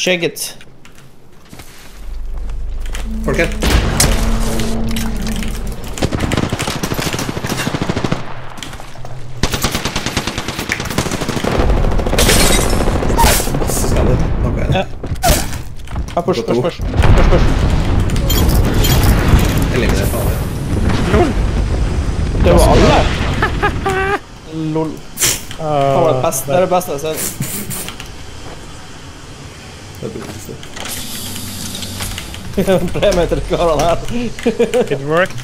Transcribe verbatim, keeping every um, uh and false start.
Check it. Folket. Masse skader. Nå går jeg det. Ja, push, push, push. Push, push. Eliminer fader. Lol. Det var alle. Lol. Det var det beste, det er det beste jeg ser. Det er det beste. Premie til karene her. It worked.